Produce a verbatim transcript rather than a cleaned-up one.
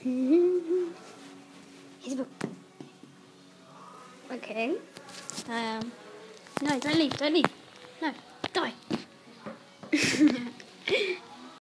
Here's a book. Okay. Um. No, don't leave. Don't leave. No, die.